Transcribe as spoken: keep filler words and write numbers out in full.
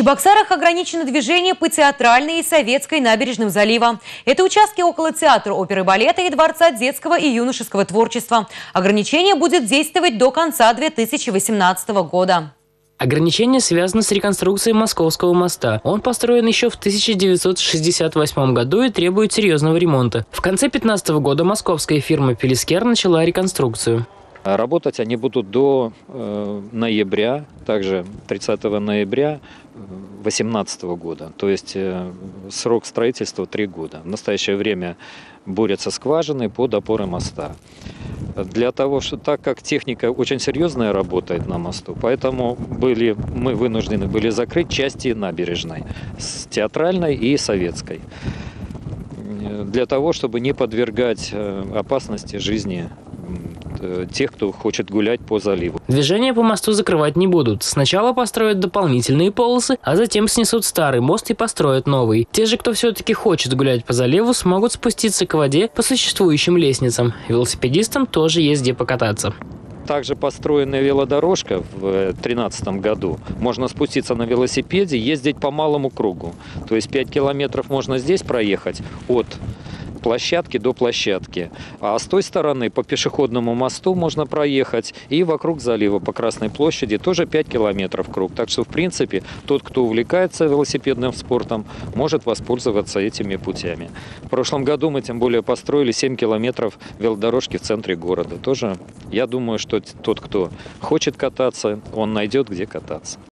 Чебоксарах ограничено движение по Театральной и Советской набережным залива. Это участки около театра оперы и балета и Дворца детского и юношеского творчества. Ограничение будет действовать до конца две тысячи восемнадцатого года. Ограничение связано с реконструкцией Московского моста. Он построен еще в тысяча девятьсот шестьдесят восьмом году и требует серьезного ремонта. В конце две тысячи пятнадцатого года московская фирма «Пелескер» начала реконструкцию. Работать они будут до э, ноября, также тридцатого ноября две тысячи восемнадцатого года. То есть э, срок строительства три года. В настоящее время борются скважины под опоры моста. Для того, что так как техника очень серьезная работает на мосту, поэтому были, мы вынуждены были закрыть части набережной, с Театральной и Советской, для того, чтобы не подвергать опасности жизни тех, кто хочет гулять по заливу. Движение по мосту закрывать не будут. Сначала построят дополнительные полосы, а затем снесут старый мост и построят новый. Те же, кто все-таки хочет гулять по заливу, смогут спуститься к воде по существующим лестницам. Велосипедистам тоже есть где покататься. Также построенная велодорожка в две тысячи тринадцатом году. Можно спуститься на велосипеде, ездить по малому кругу. То есть пять километров можно здесь проехать от площадки до площадки. А с той стороны по пешеходному мосту можно проехать и вокруг залива по Красной площади тоже пять километров круг. Так что, в принципе, тот, кто увлекается велосипедным спортом, может воспользоваться этими путями. В прошлом году мы тем более построили семь километров велодорожки в центре города. Тоже, я думаю, что тот, кто хочет кататься, он найдет, где кататься.